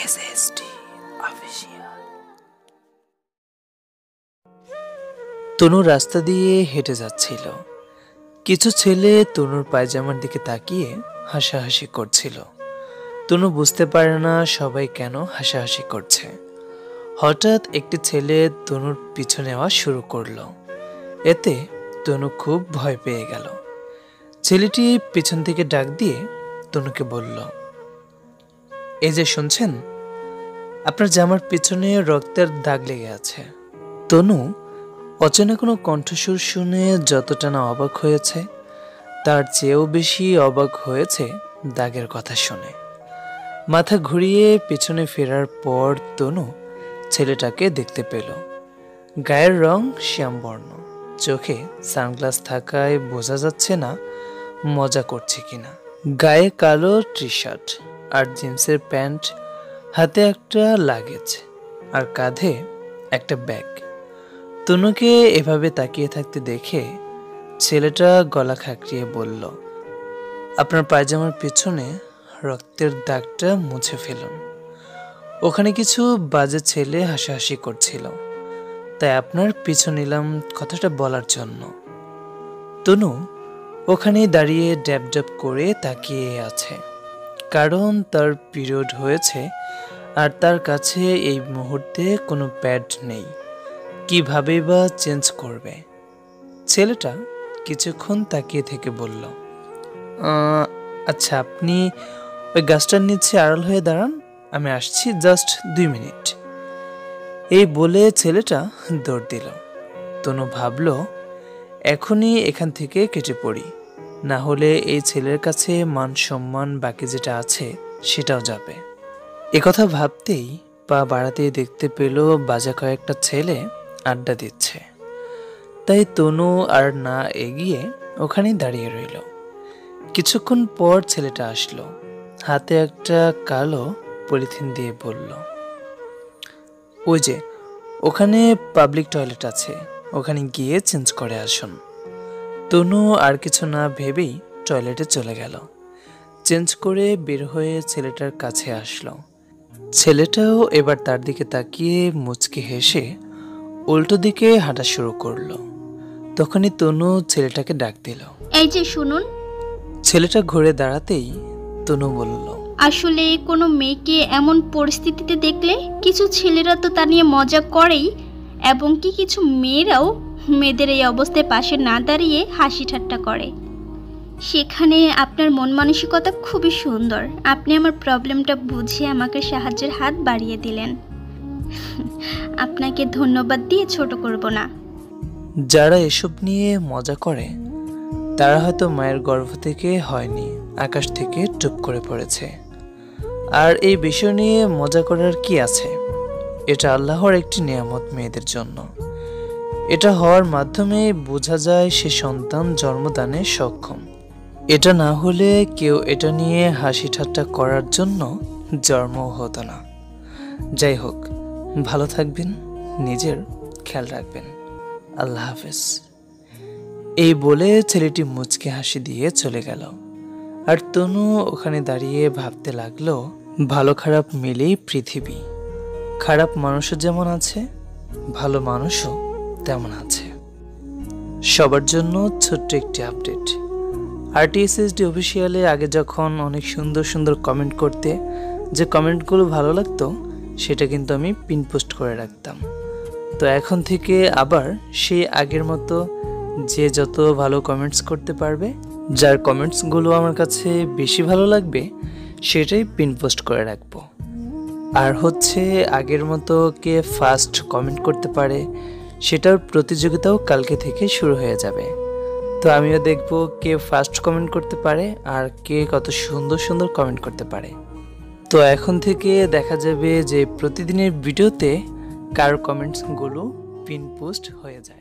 SSD official. তনু রাস্তা দিয়ে হেঁটে যাচ্ছিল। কিছু ছেলে তনুর পায়জামার দিকে তাকিয়ে হাসাহাসি করছিল। তনু বুঝতে পারে না সবাই কেন হাসাহাসি করছে। হঠাৎ একটি ছেলে তনুর পিছু নেওয়া শুরু করলো। এতে তনু খুব ভয় পেয়ে গেল। ছেলেটি পিছন থেকে ডাক দিয়ে তনুকে বলল, এই যে শুনছেন, আপনার জামার পিছনে রক্তের দাগ লেগে আছে। তনু অচেনা কোনো কণ্ঠস্বর শুনে যতটা না অবাক হয়েছে, তার চেয়েও বেশি অবাক হয়েছে দাগের কথা শুনে। মাথা ঘুরিয়ে পিছনে ফেরার পর তনু ছেলেটাকে দেখতে পেল। গায়ের রং শ্যামবর্ণ, চোখে সানগ্লাস থাকায় বোঝা যাচ্ছে না মজা করছে কিনা। গায়ে কালো টি শার্ট আর জিন্সের প্যান্ট, হাতে একটা লাগেজ আর কাঁধে একটা ব্যাগ। তনুকে এভাবে তাকিয়ে থাকতে দেখে ছেলেটা গলা খাঁকড়িয়ে বলল, আপনার পায়জামার পিছনে রক্তের দাগটা মুছে ফেলুন। ওখানে কিছু বাজে ছেলে হাসাহাসি করছিল, তাই আপনার পিছু নিলাম কথাটা বলার জন্য। তনু ওখানেই দাঁড়িয়ে ড্যাব ড্যাব করে তাকিয়ে আছে, কারণ তার পিরিয়ড হয়েছে আর তার কাছে এই মুহূর্তে কোনো প্যাড নেই। কিভাবে বা চেঞ্জ করবে? ছেলেটা কিছুক্ষণ তাকিয়ে থেকে বলল, আচ্ছা, আপনি ওই গাছটার নিচে আড়াল হয়ে দাঁড়ান, আমি আসছি, জাস্ট 2 মিনিট। এই বলে ছেলেটা দৌড় দিল। তনু ভাবল, এখনই এখান থেকে কেটে পড়ি, না হলে এই ছেলের কাছে মান সম্মান বাকি যেটা আছে সেটাও যাবে। একথা ভাবতেই পা বাড়াতেই দেখতে পেল বাজে কয়েকটা ছেলে আড্ডা দিচ্ছে। তাই তনু আর না এগিয়ে ওখানেই দাঁড়িয়ে রইল। কিছুক্ষণ পর ছেলেটা আসলো, হাতে একটা কালো পলিথিন দিয়ে বলল, ওই যে ওখানে পাবলিক টয়লেট আছে, ওখানে গিয়ে চেঞ্জ করে আসুন। তনু আর কিছু না ভেবেই টয়লেটে চলে গেল। চেঞ্জ করে বের হয়ে ছেলেটার কাছে আসলো। ছেলেটাও এবার তার দিকে তাকিয়ে মুচকি হেসে উল্টো দিকে হাঁটা শুরু করলো। তখনই তনু ছেলেটাকে ডাক দিল, এই যে শুনুন। ছেলেটা ঘুরে দাঁড়াতেই তনু বলল, আসলে কোনো মেয়েকে এমন পরিস্থিতিতে দেখলে কিছু ছেলেরা তো তা নিয়ে মজা করেই, এবং কি কিছু মেয়েরাও মেয়েদের এই অবস্থায় পাশে না দাঁড়িয়ে হাসি ঠাট্টা করে। সেখানে আপনার মন মানসিকতা খুবই সুন্দর। আপনি আমার প্রবলেমটা বুঝে আমাকে সাহায্যের হাত বাড়িয়ে দিলেন। আপনাকে ধন্যবাদ দিয়ে ছোট করব না। যারা এসব নিয়ে মজা করে তারা হয়তো মায়ের গর্ভ থেকে হয়নি, আকাশ থেকে টুপ করে পড়েছে। আর এই বিষয় নিয়ে মজা করার কি আছে? এটা আল্লাহর একটি নিয়ামত মেয়েদের জন্য। এটা হওয়ার মাধ্যমে বোঝা যায় সে সন্তান জন্মদানে সক্ষম। এটা না হলে কেউ এটা নিয়ে হাসি ঠাট্টা করার জন্য জন্মও হতো না। যাই হোক, ভালো থাকবেন, নিজের খেয়াল রাখবেন। আল্লাহ হাফেজ। এই বলে ছেলেটি মুচকে হাসি দিয়ে চলে গেল। আর তনু ওখানে দাঁড়িয়ে ভাবতে লাগলো, ভালো খারাপ মিলেই পৃথিবী। খারাপ মানুষও যেমন আছে, ভালো মানুষও তেমন আছে। সবার জন্য ছোট্ট একটি আপডেট। RTSSD অফিসিয়ালে আগে যখন অনেক সুন্দর সুন্দর কমেন্ট করতে, যে কমেন্টগুলো ভালো লাগতো সেটা কিন্তু আমি পিন পোস্ট করে রাখতাম। তো এখন থেকে আবার সেই আগের মতো যে যত ভালো কমেন্টস করতে পারবে, যার কমেন্টসগুলো আমার কাছে বেশি ভালো লাগবে সেটাই পিন পোস্ট করে রাখবো। আর হচ্ছে আগের মতো কে ফার্স্ট কমেন্ট করতে পারে সেটার প্রতিযোগিতাও কালকে থেকে শুরু হয়ে যাবে। তো আমিও দেখব কে ফার্স্ট কমেন্ট করতে পারে আর কে কত সুন্দর সুন্দর কমেন্ট করতে পারে। তো এখন থেকে দেখা যাবে যে প্রতিদিনের ভিডিওতে কার কমেন্টসগুলো পিন পোস্ট হয়ে যায়।